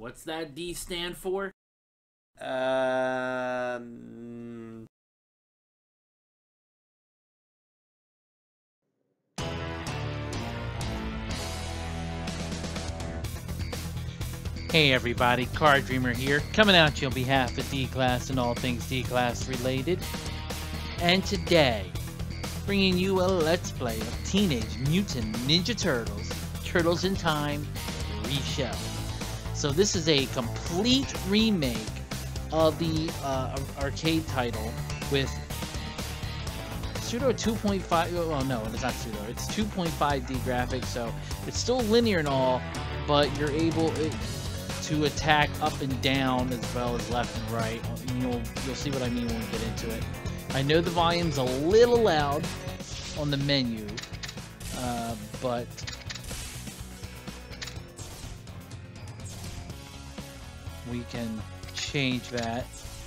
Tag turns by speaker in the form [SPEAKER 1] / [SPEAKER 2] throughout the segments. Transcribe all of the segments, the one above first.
[SPEAKER 1] What's that D stand for? Hey everybody, Card Dreamer here, coming at you on behalf of D-Class and all things D-Class related. And today, bringing you a Let's Play of Teenage Mutant Ninja Turtles, Turtles in Time Reshell. So this is a complete remake of the arcade title with pseudo 2.5, well no, it's not pseudo, it's 2.5D graphics, so it's still linear and all, but you're able to attack up and down as well as left and right. You'll see what I mean when we get into it. I know the volume's a little loud on the menu, but we can change that.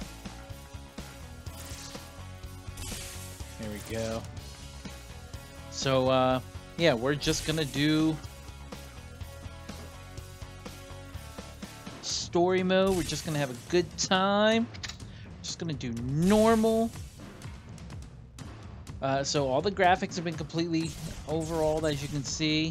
[SPEAKER 1] There we go. So yeah, we're just gonna do story mode. We're just gonna have a good time. Just gonna do normal. So all the graphics have been completely overhauled, as you can see.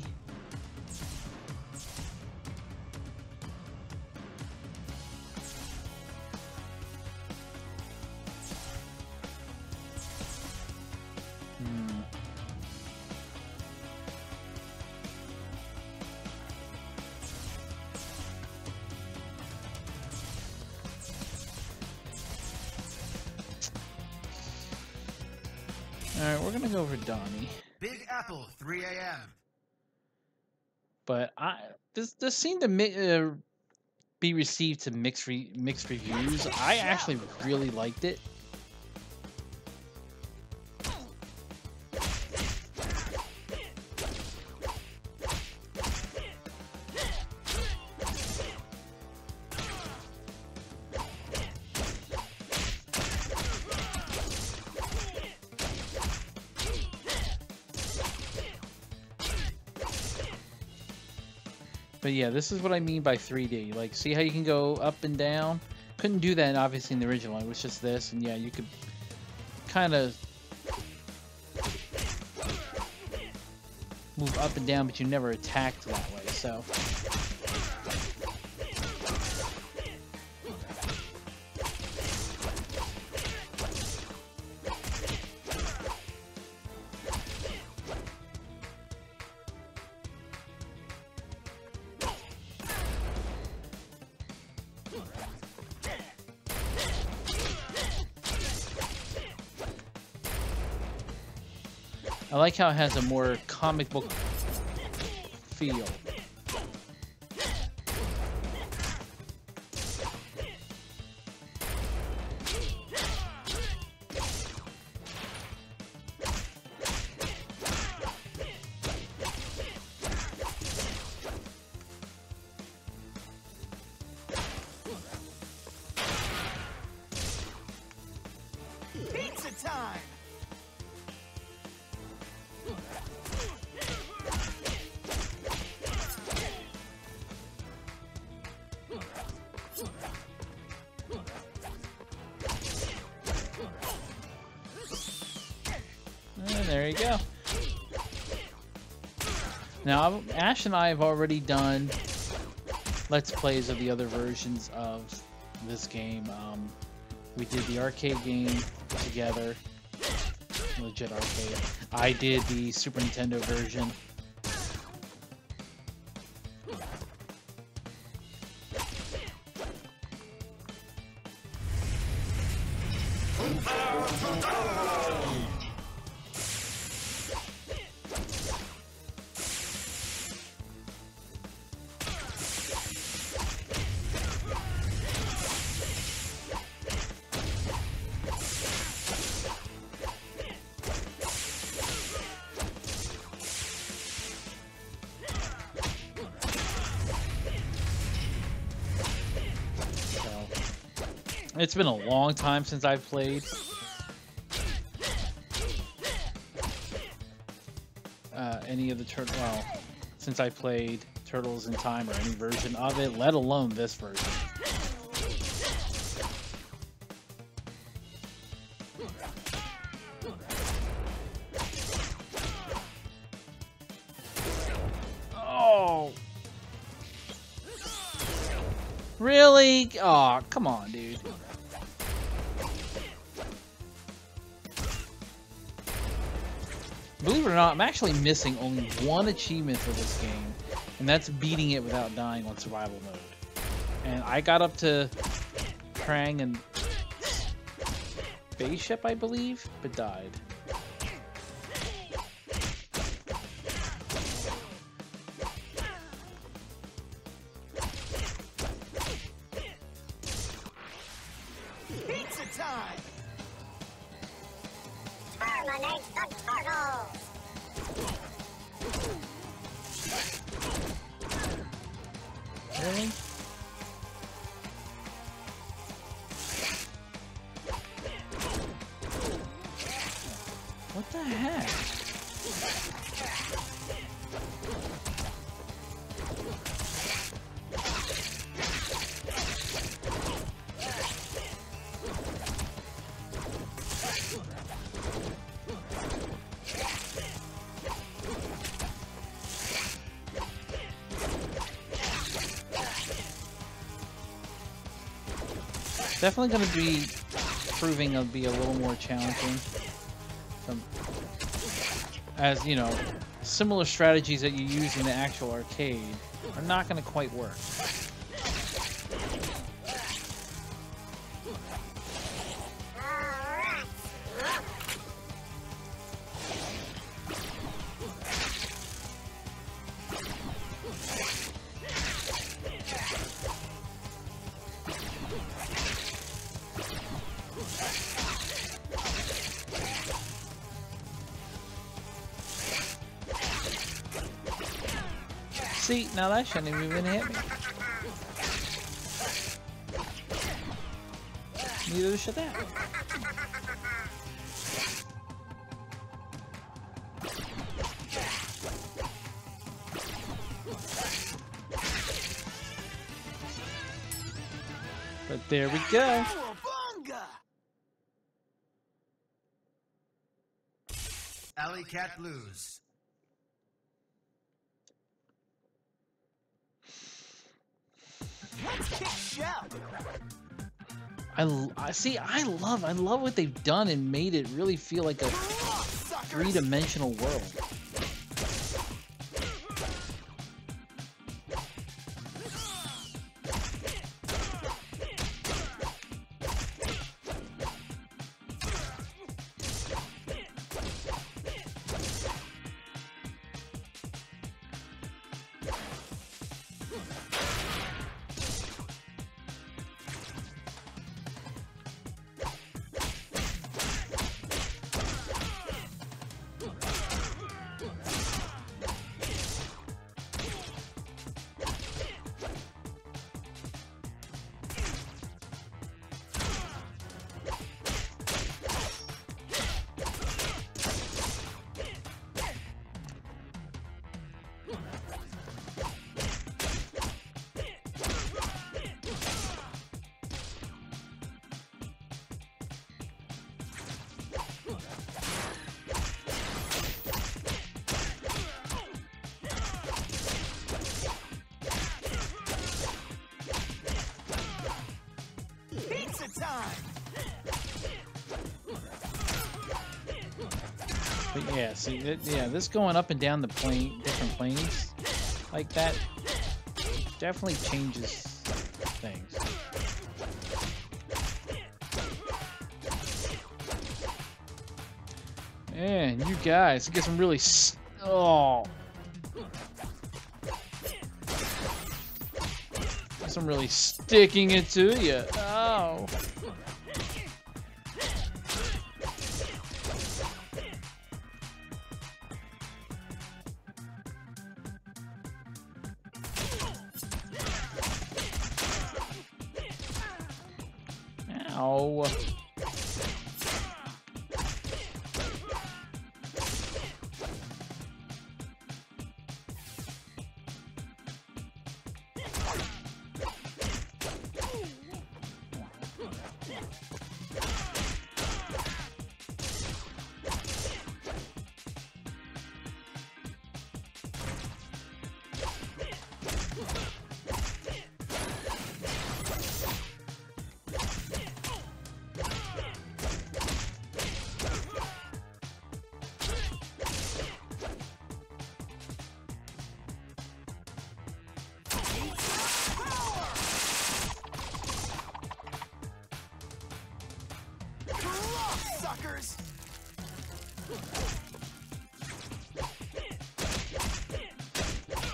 [SPEAKER 1] Alright, we're gonna go for Donnie.
[SPEAKER 2] Big Apple, 3 a.m.
[SPEAKER 1] But this seemed to be received to mixed reviews. I actually really liked it. But yeah, this is what I mean by 3D. Like, see how you can go up and down? Couldn't do that, obviously, in the original. It was just this, and yeah, you could kind of move up and down, but you never attacked that way, so. I like how it has a more comic book feel.
[SPEAKER 2] Pizza time!
[SPEAKER 1] And there you go. Now, Ash and I have already done Let's Plays of the other versions of this game. We did the arcade game together. Legit arcade. I did the Super Nintendo version. It's been a long time since I've played any of the turtle. Well, since I played Turtles in Time or any version of it, let alone this version. Oh! Really? Aw, oh, come on, dude. Believe it or not, I'm actually missing only one achievement for this game, and that's beating it without dying on survival mode. And I got up to Krang and Spaceship, I believe, but died.
[SPEAKER 2] Pizza time!
[SPEAKER 3] Terminate the turtles!
[SPEAKER 1] Really? What the heck? Definitely going to be proving to be a little more challenging. As you know, similar strategies that you use in the actual arcade are not going to quite work. See, now that shouldn't have even hit me. Neither should that. But there we go.
[SPEAKER 2] Alley Cat Blues. Let's kick shell.
[SPEAKER 1] I see. I love what they've done and made it really feel like a three-dimensional world. But yeah, see, this going up and down the plane, different planes, like that, definitely changes things. Man, you guys get some really some really sticking it to you. Oh. Ow.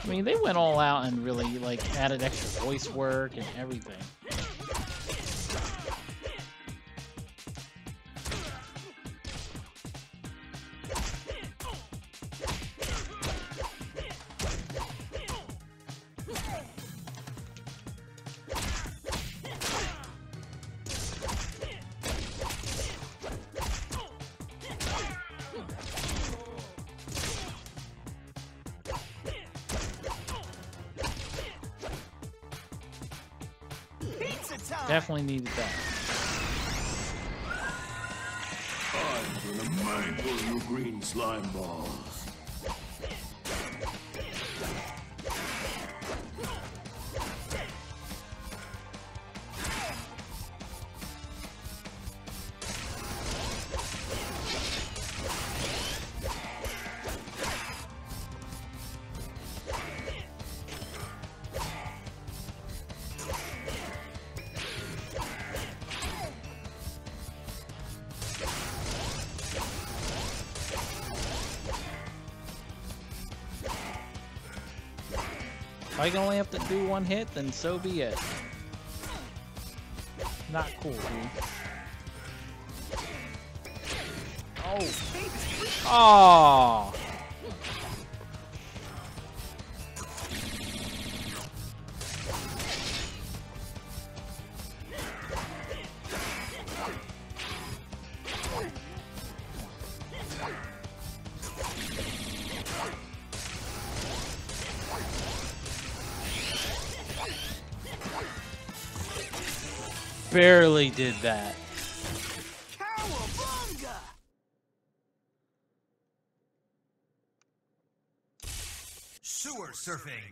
[SPEAKER 1] I mean, they went all out and really, like, added extra voice work and everything. Definitely needed that.
[SPEAKER 4] I'm gonna mangle you green slime balls.
[SPEAKER 1] If I can only have to do one hit, then so be it. Not cool, dude. Oh. Oh. Barely did that.
[SPEAKER 2] Cowabunga! Sewer surfing.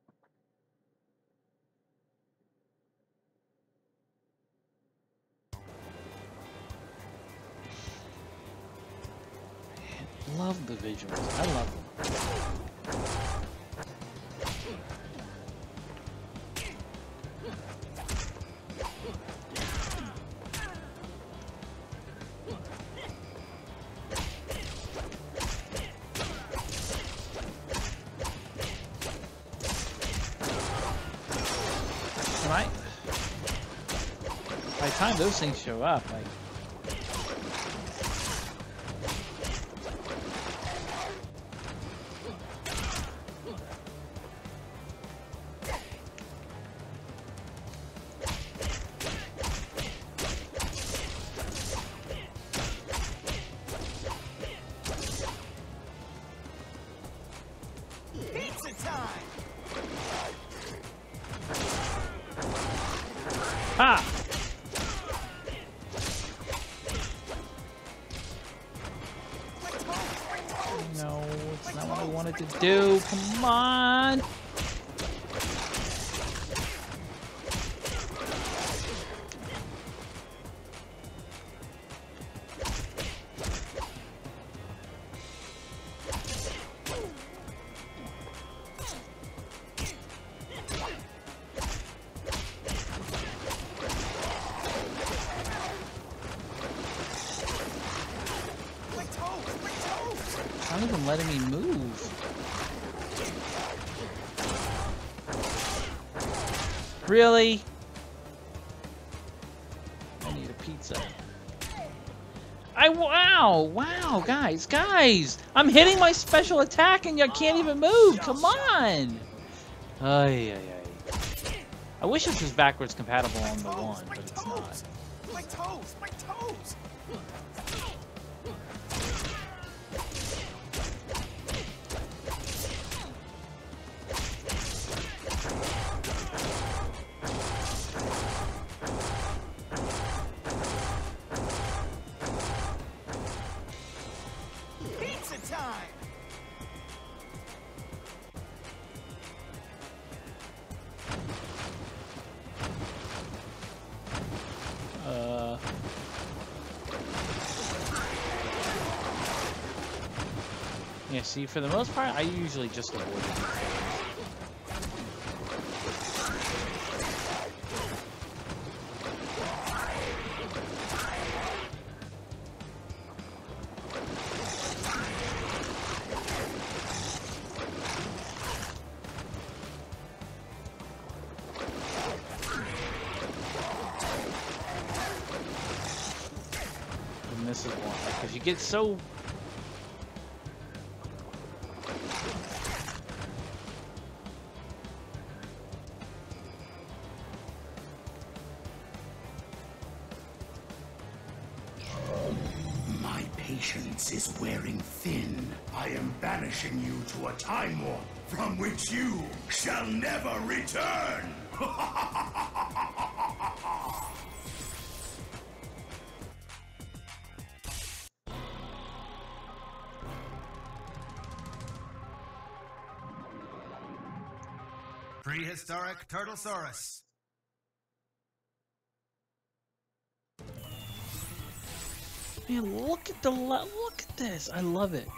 [SPEAKER 1] Love the visuals. I love them. Right? By the time those things show up, like.
[SPEAKER 2] Pizza time!
[SPEAKER 1] Ha! No, it's not what I wanted to do. Come on! It's not even letting me move. Really? I need a pizza. Wow, guys, I'm hitting my special attack and I can't even move. Come on. Ay. I wish this was backwards compatible on the one, but it's not.
[SPEAKER 2] My toes! My toes! Pizza time!
[SPEAKER 1] Yeah, see, for the most part, I usually just avoid it. this is why. Because you get so...
[SPEAKER 4] My patience is wearing thin. I am banishing you to a time warp from which you shall never return.
[SPEAKER 2] Prehistoric Turtlesaurus.
[SPEAKER 1] Man, look at the look at this. I love it.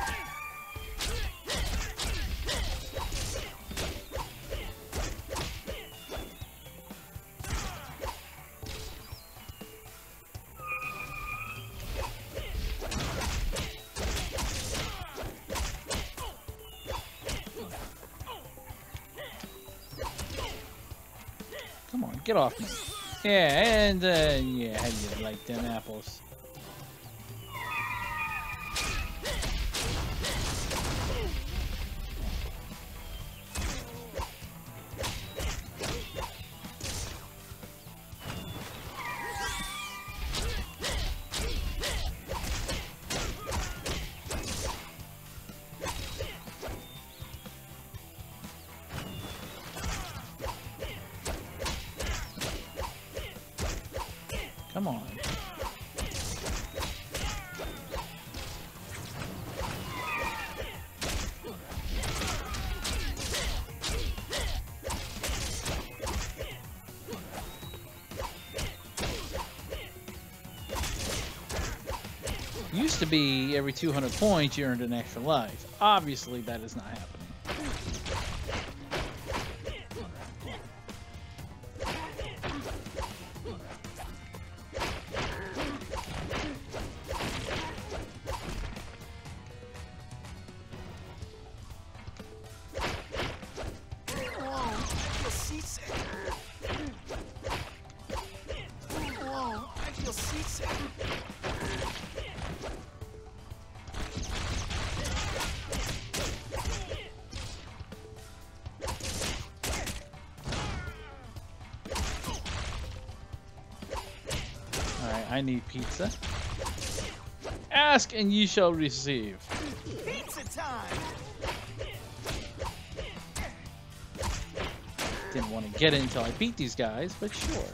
[SPEAKER 1] Come on, get off me. Yeah, and yeah, how do you like them apples? Come on. Used to be every 200 points you earned an extra life. Obviously that is not happening. Alright, I need pizza. Ask and ye shall receive.
[SPEAKER 2] Pizza time!
[SPEAKER 1] Didn't want to get it until I beat these guys, but sure.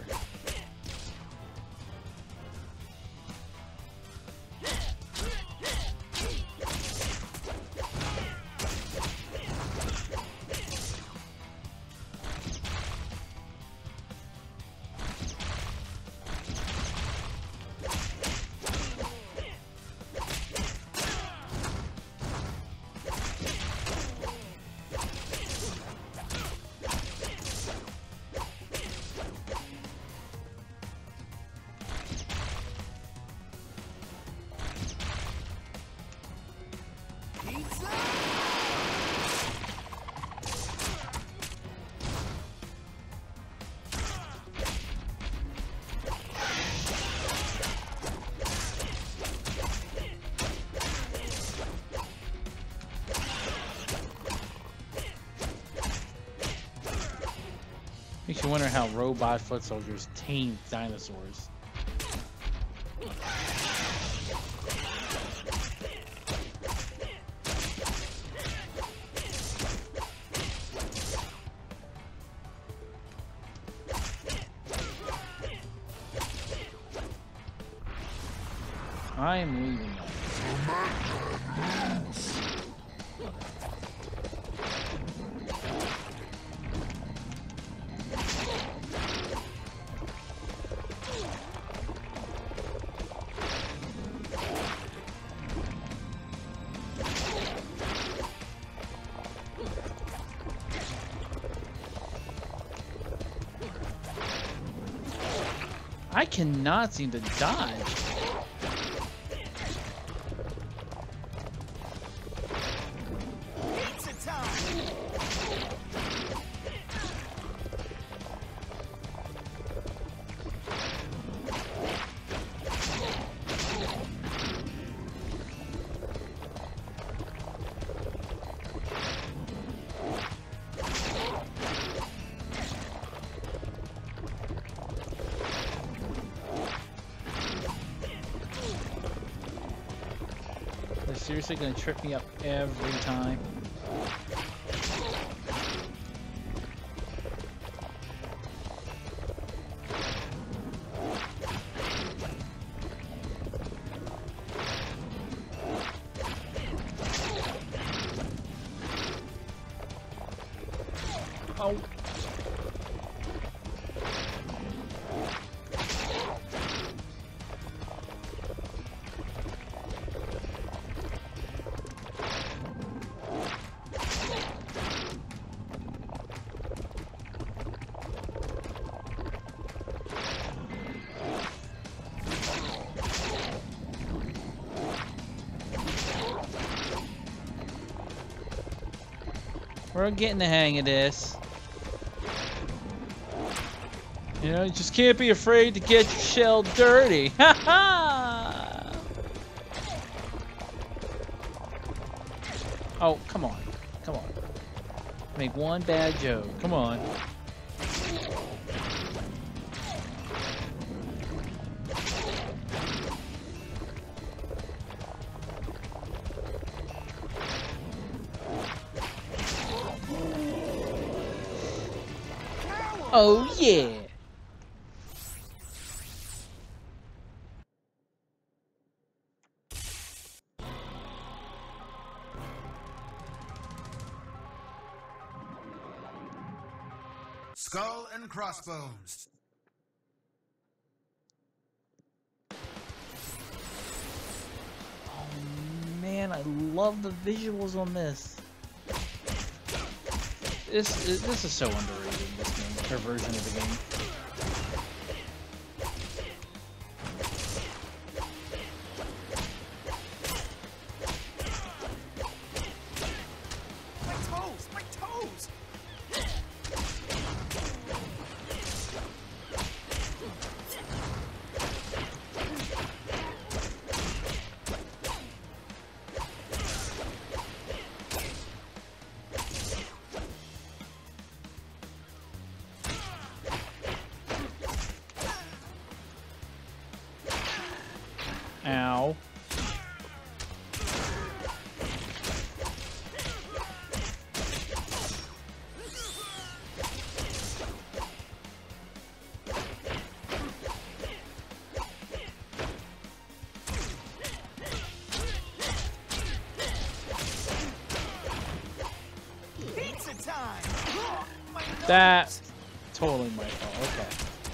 [SPEAKER 1] Makes you wonder how robot foot soldiers tame dinosaurs. I am leaving now. I cannot seem to dodge.
[SPEAKER 2] Pizza time!
[SPEAKER 1] seriously gonna trip me up every time? Oh. We're getting the hang of this. You know, you just can't be afraid to get your shell dirty. Ha ha! Oh, come on. Come on. Make one bad joke. Come on. Oh, yeah.
[SPEAKER 2] Skull and crossbones.
[SPEAKER 1] Oh, man, I love the visuals on this. This is so underrated, this game, their version of the game.
[SPEAKER 2] My toes! My toes!
[SPEAKER 1] Ow.
[SPEAKER 2] Pizza time! My nose!
[SPEAKER 1] That's totally my fault. Okay.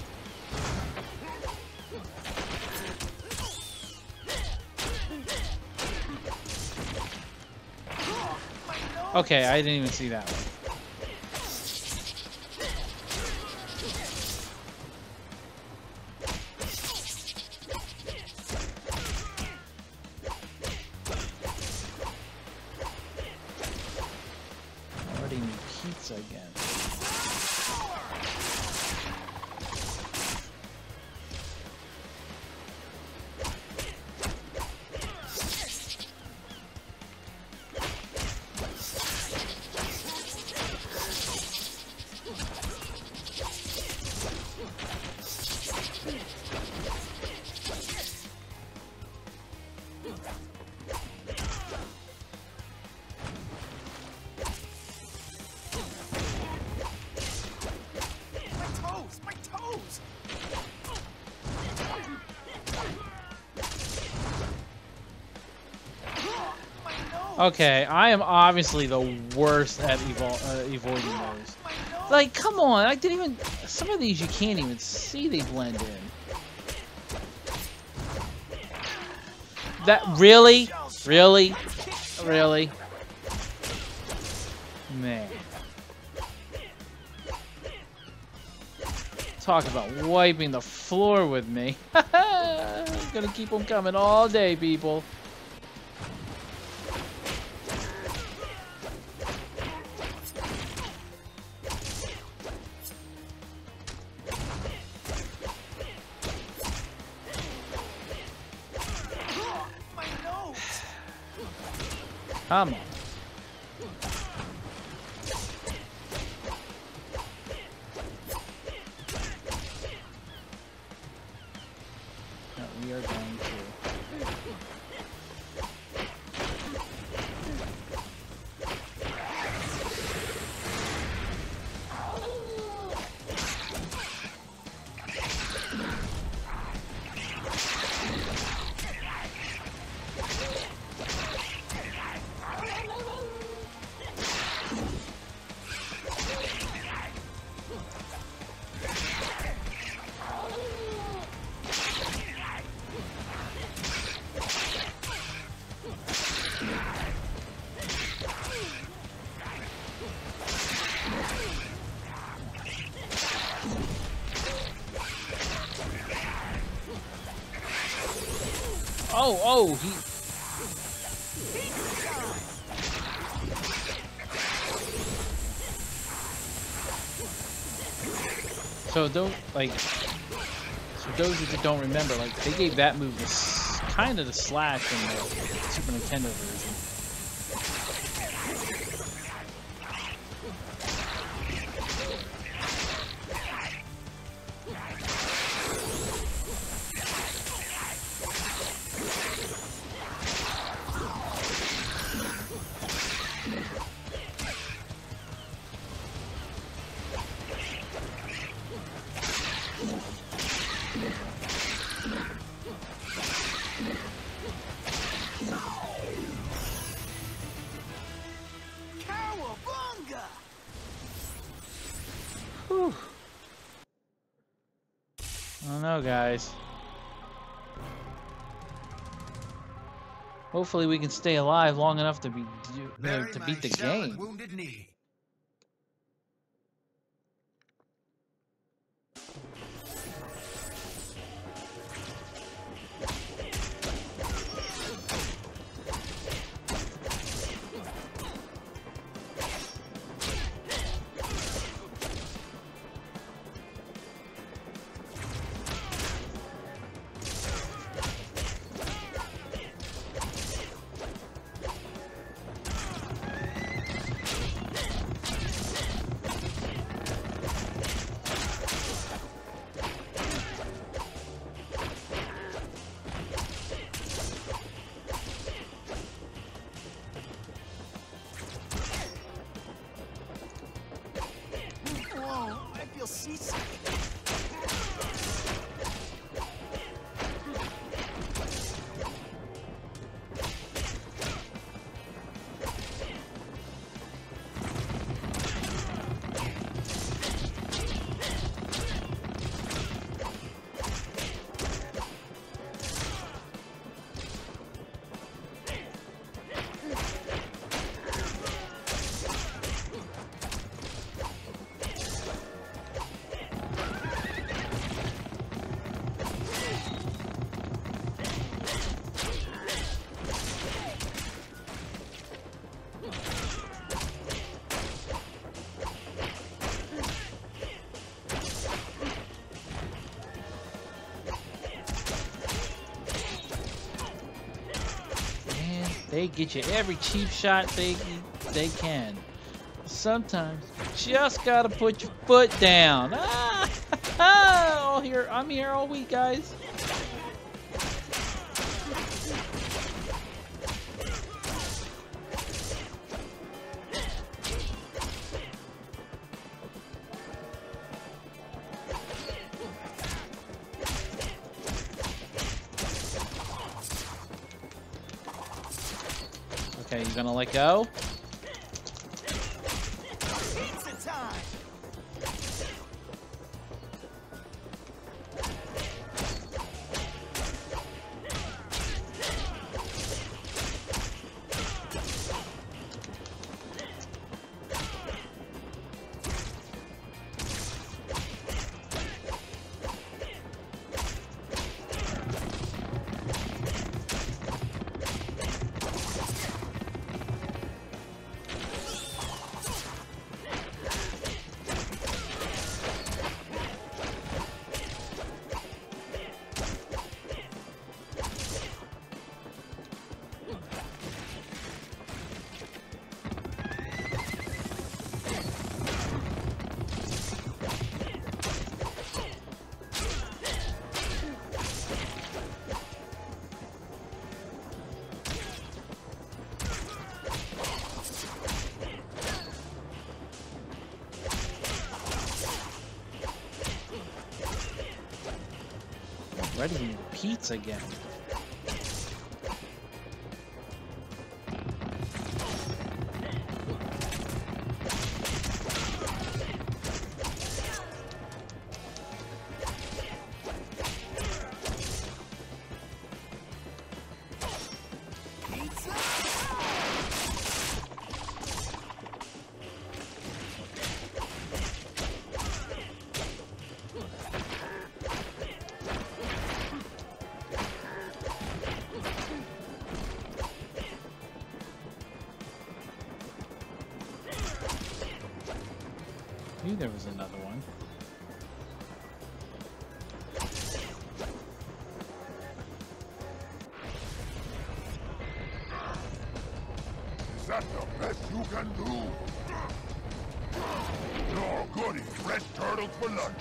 [SPEAKER 1] Okay, I didn't even see that one. I already need pizza again.
[SPEAKER 2] My toes! My nose!
[SPEAKER 1] Okay, I am obviously the worst at avoiding those.
[SPEAKER 2] My nose!
[SPEAKER 1] Like, come on, I didn't even... Some of these you can't even see they blend in. That... Really? Really? Really? Man. Talk about wiping the floor with me. Gonna keep them coming all day, people.
[SPEAKER 2] My nose!
[SPEAKER 1] Come on. No, we are going to. Oh, he. So don't like. So those that don't remember, like they gave that move kind of the slash in the Super Nintendo version. Whew. I don't know, guys. Hopefully we can stay alive long enough to beat the game.
[SPEAKER 4] Wounded knee.
[SPEAKER 2] Seasick.
[SPEAKER 1] They get you every cheap shot they can. Sometimes you just gotta put your foot down. Ah, I'm here all week, guys. Okay, you gonna let go?
[SPEAKER 2] Pizza time.
[SPEAKER 1] Ready to eat pizza again. Knew there was another one.
[SPEAKER 4] Is that the best you can do? You're good at fresh turtles for lunch.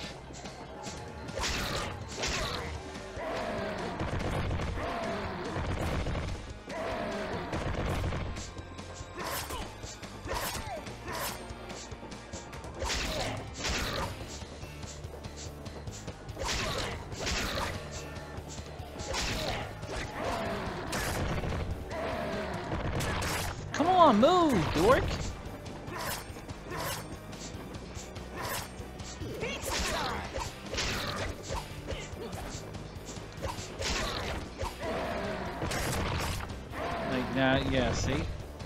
[SPEAKER 1] Come on, move, dork!
[SPEAKER 2] Pizza time!
[SPEAKER 1] Like now, yeah, see?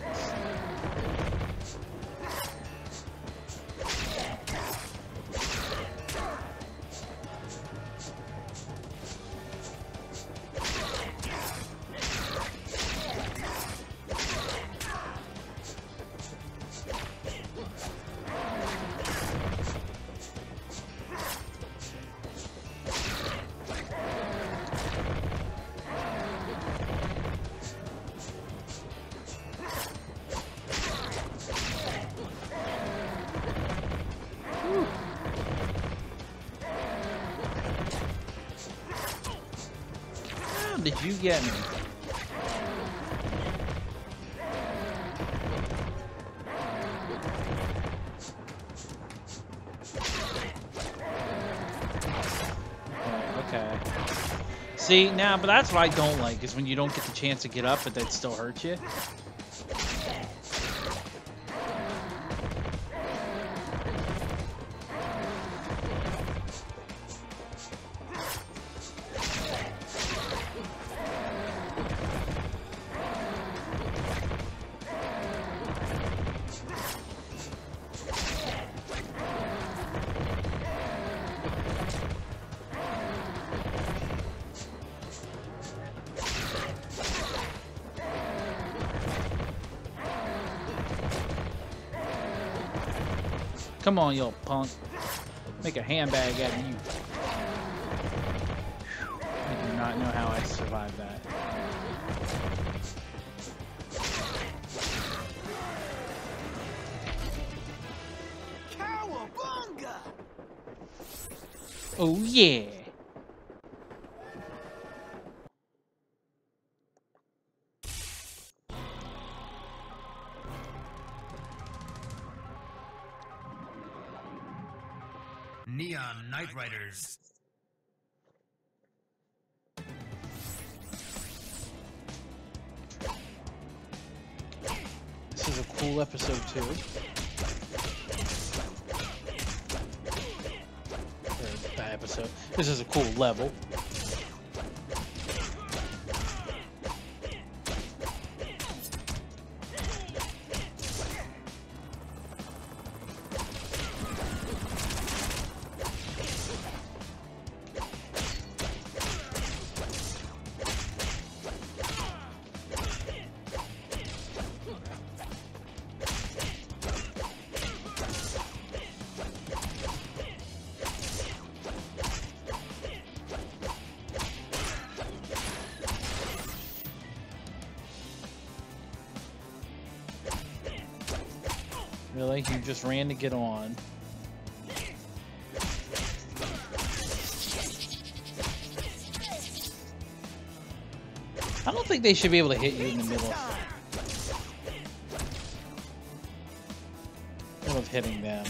[SPEAKER 1] How did you get me? Okay. See, now, but that's what I don't like, is when you don't get the chance to get up, but that still hurts you. Come on, you punk. Make a handbag out of you. I do not know how I survived that.
[SPEAKER 2] Cowabunga!
[SPEAKER 1] Oh, yeah.
[SPEAKER 5] Neon Knight Riders.
[SPEAKER 1] This is a cool episode too. Or that episode. This is a cool level. Really? You just ran to get on. I don't think they should be able to hit you in the middle of hitting them.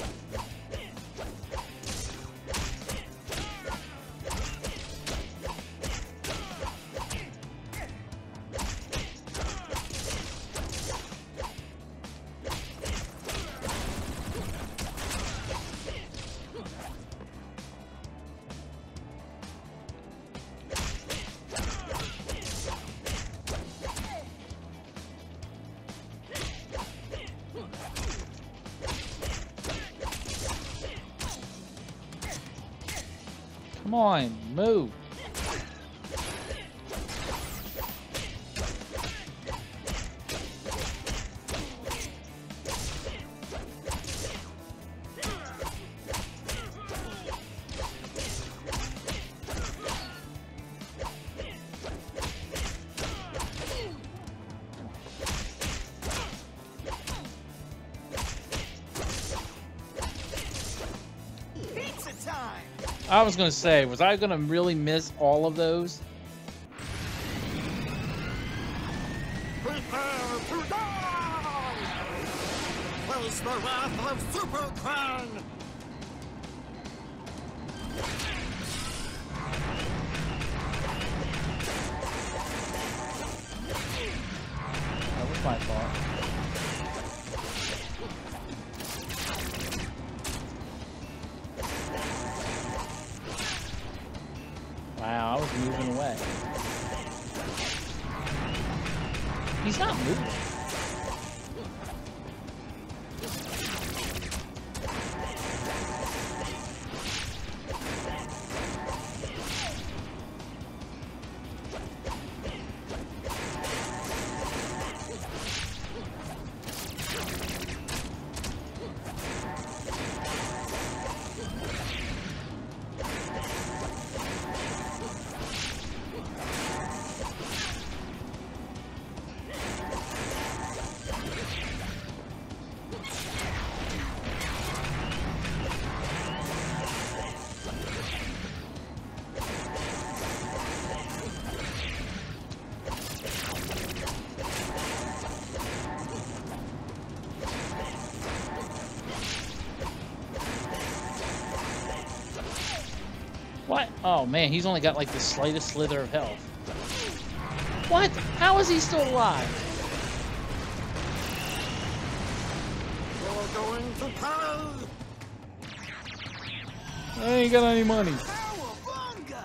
[SPEAKER 1] Come on, move. I was gonna say, was I gonna really miss all of those?
[SPEAKER 6] Prepare to die! Face the wrath of Super Krang!
[SPEAKER 1] That was my fault. Wow, I was moving away. He's not moving. What? Oh man, he's only got like the slightest slither of health. What? How is he still alive?
[SPEAKER 6] You're going to pay!
[SPEAKER 1] I ain't got any money.
[SPEAKER 2] Cowabunga!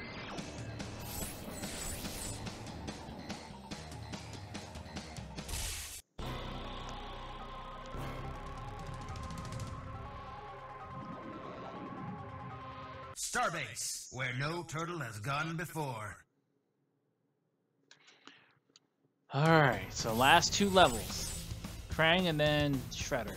[SPEAKER 5] Starbase, where no turtle has gone before.
[SPEAKER 1] Alright, so last two levels. Krang and then Shredder.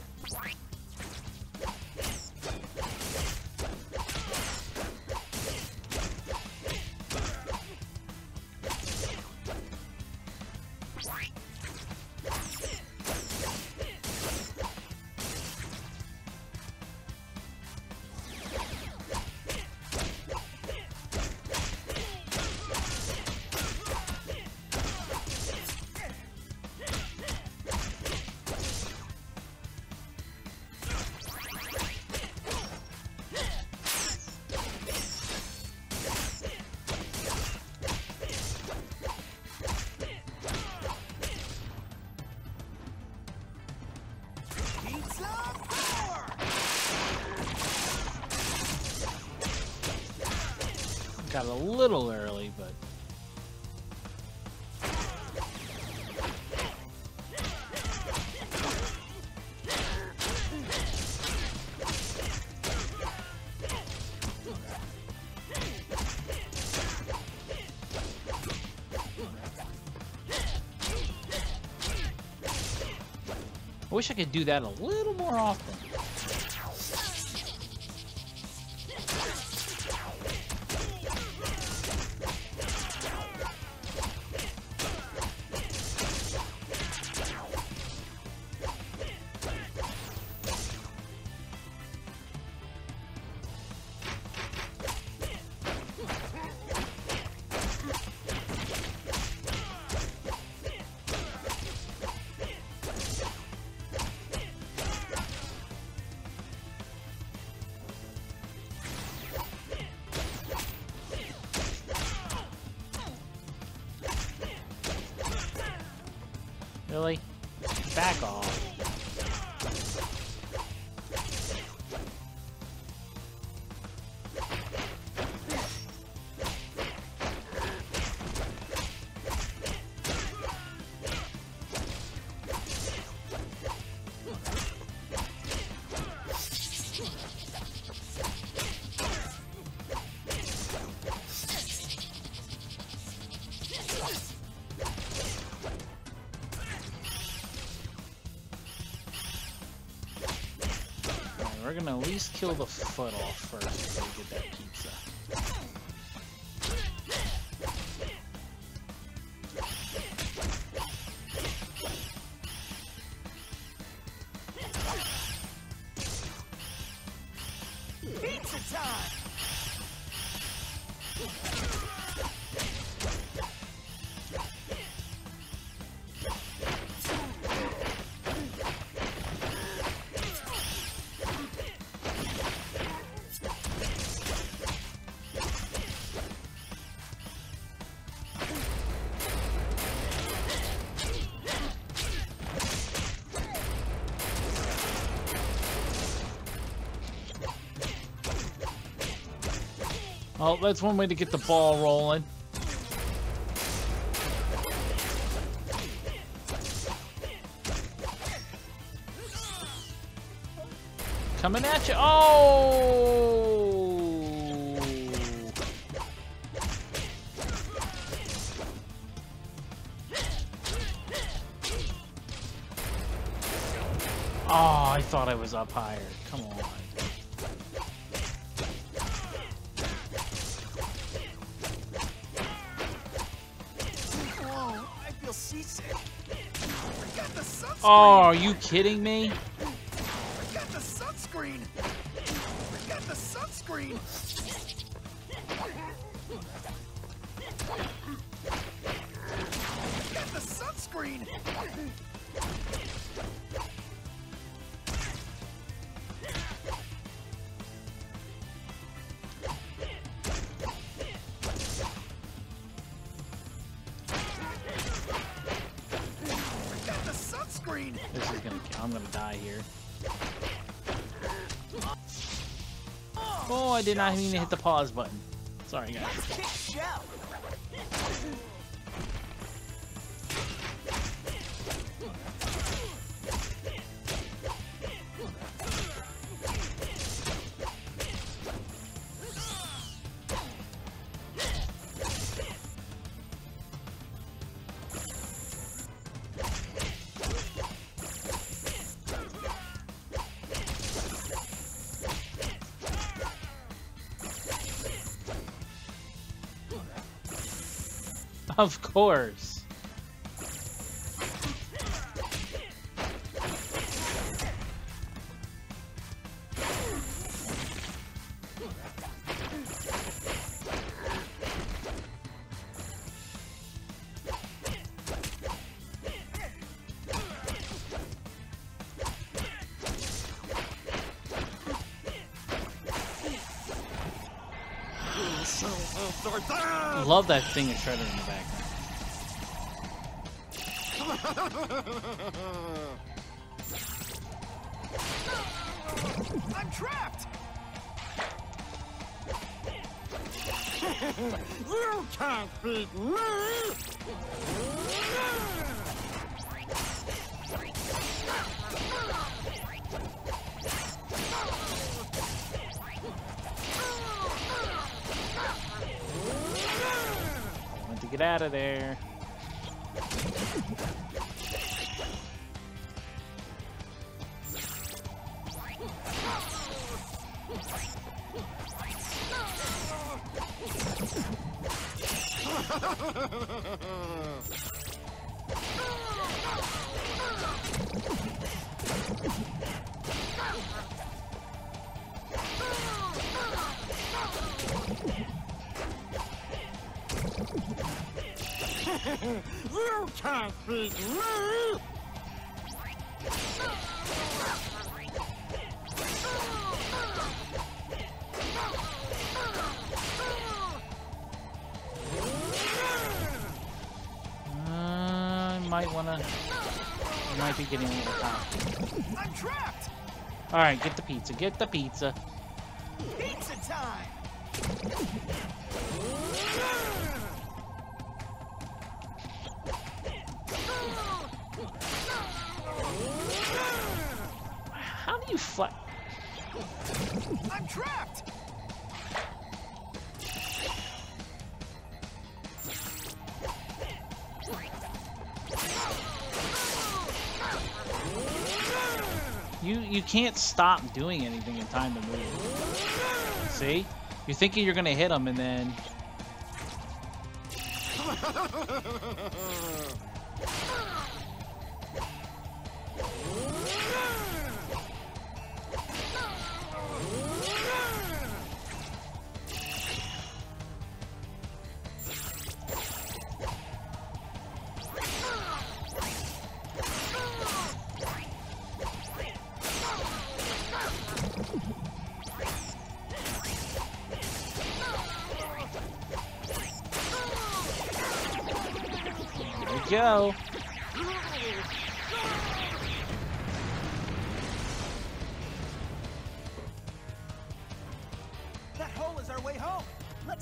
[SPEAKER 2] Pizza power!
[SPEAKER 1] Got a little early, but I wish I could do that a little more often. Really? Back off. We're gonna at least kill the foot off first before we get that pizza.
[SPEAKER 2] Pizza time!
[SPEAKER 1] Oh, that's one way to get the ball rolling. Coming at you. Oh! Oh, I thought I was up higher. Come on.
[SPEAKER 2] Whoa, I feel seasick. Forgot the sunscreen.
[SPEAKER 1] Oh, are you kidding me?
[SPEAKER 2] Forgot the sunscreen. Forgot the sunscreen. Forgot the sunscreen. Forgot the sunscreen.
[SPEAKER 1] This is gonna. I'm gonna die here. Oh, I did not even hit the pause button. Sorry, guys.
[SPEAKER 2] Let's kick shell.
[SPEAKER 1] Of course. Love that thing of Shredder in the background.
[SPEAKER 2] I'm trapped.
[SPEAKER 6] You can't beat me!
[SPEAKER 1] I want to get out of there.
[SPEAKER 6] You can't beat me!
[SPEAKER 1] I might be getting a little hot.
[SPEAKER 2] I'm trapped.
[SPEAKER 1] All right, get the pizza. Get the pizza.
[SPEAKER 2] Pizza time.
[SPEAKER 1] How do you fly?
[SPEAKER 2] I'm trapped.
[SPEAKER 1] You can't stop doing anything in time to move. See? You're thinking you're gonna hit him and then... Go.
[SPEAKER 2] That hole is our way home. Let's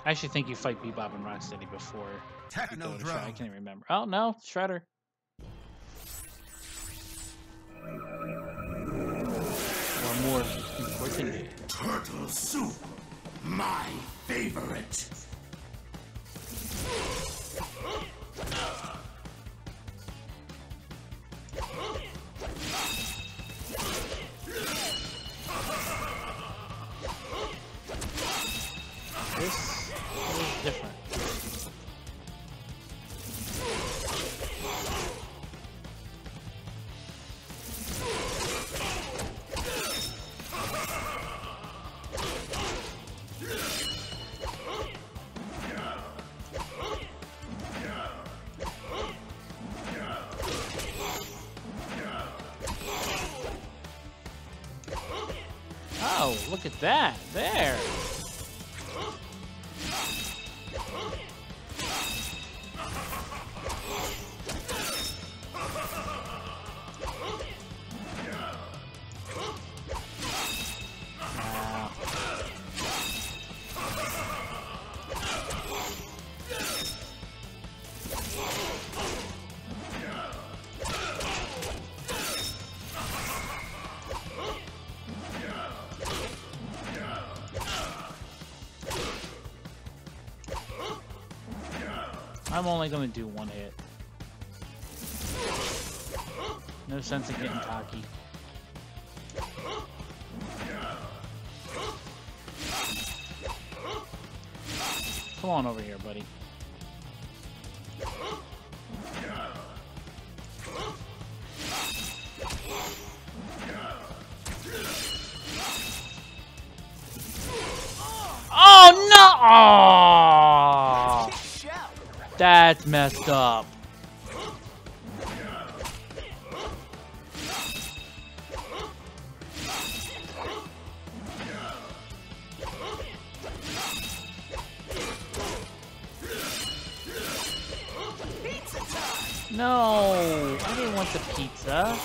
[SPEAKER 1] I actually think you fight Bebop and Rocksteady before you
[SPEAKER 5] Techno
[SPEAKER 1] go to Shredder. I
[SPEAKER 5] drone.
[SPEAKER 1] can't even remember. Oh no, Shredder. Or more importantly,
[SPEAKER 4] Turtle soup, my favorite.
[SPEAKER 1] this is different. Oh, look at that. There. Wow. I'm only gonna do one hit. No sense in getting cocky. Come on over here, buddy. Oh no! Oh, that's messed up. No, I didn't want the pizza.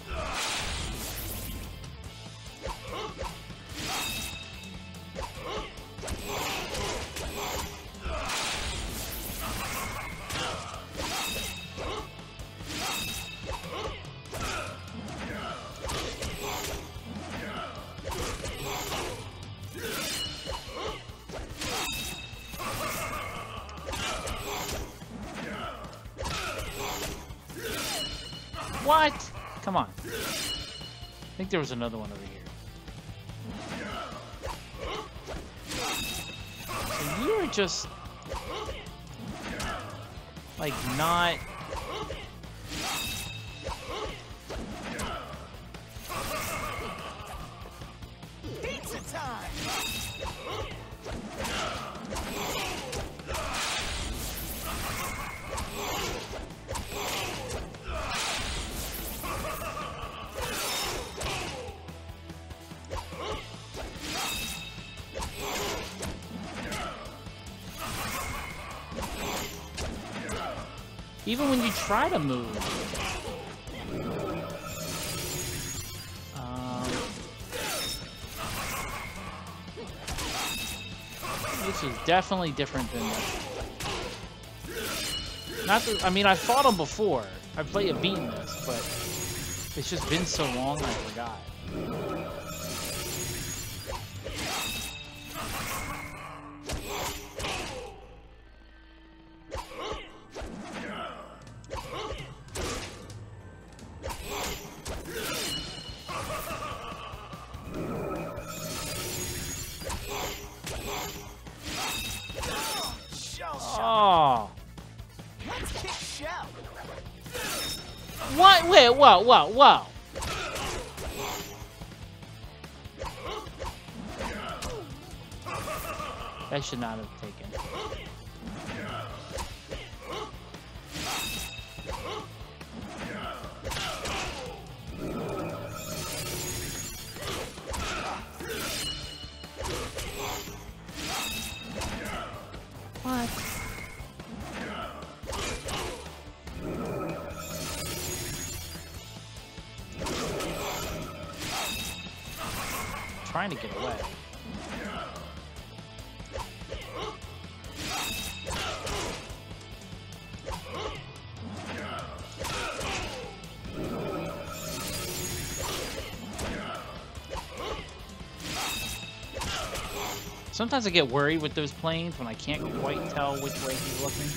[SPEAKER 1] What? Come on. I think there was another one over here. So you were just like not.
[SPEAKER 2] Pizza time!
[SPEAKER 1] Even when you try to move. This is definitely different than this. Not that, I mean, I fought him before. I played beaten this, but it's just been so long I forgot. Oh.
[SPEAKER 2] Let's kick Shell!
[SPEAKER 1] What? Wait, whoa. That should not have taken. What? Trying to get away. Sometimes I get worried with those planes when I can't quite tell which way he's looking.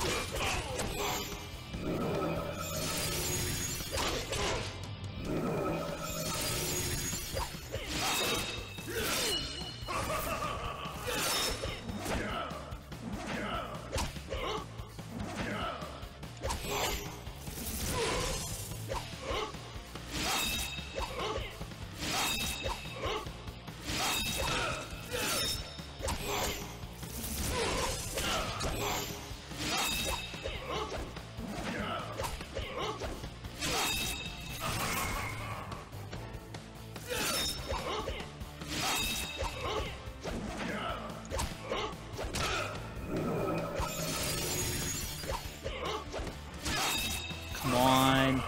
[SPEAKER 1] Come on.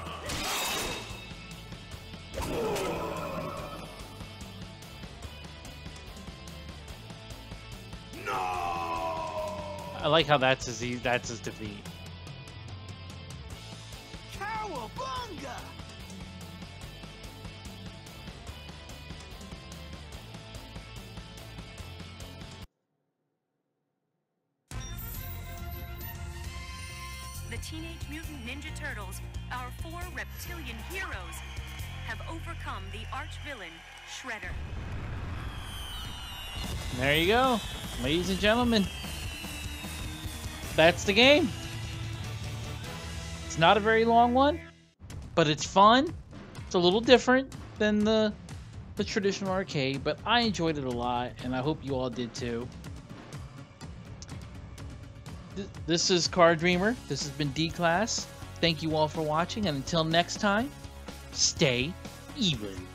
[SPEAKER 4] No!
[SPEAKER 1] I like how that's his defeat.
[SPEAKER 2] Cowabunga!
[SPEAKER 7] The Teenage Mutant Ninja Turtles, our 4 reptilian heroes, have overcome the arch-villain, Shredder.
[SPEAKER 1] There you go, ladies and gentlemen. That's the game. It's not a very long one, but it's fun. It's a little different than the traditional arcade, but I enjoyed it a lot, and I hope you all did too. This is Card Dreamer. This has been D-Class. Thank you all for watching, and until next time, stay evil.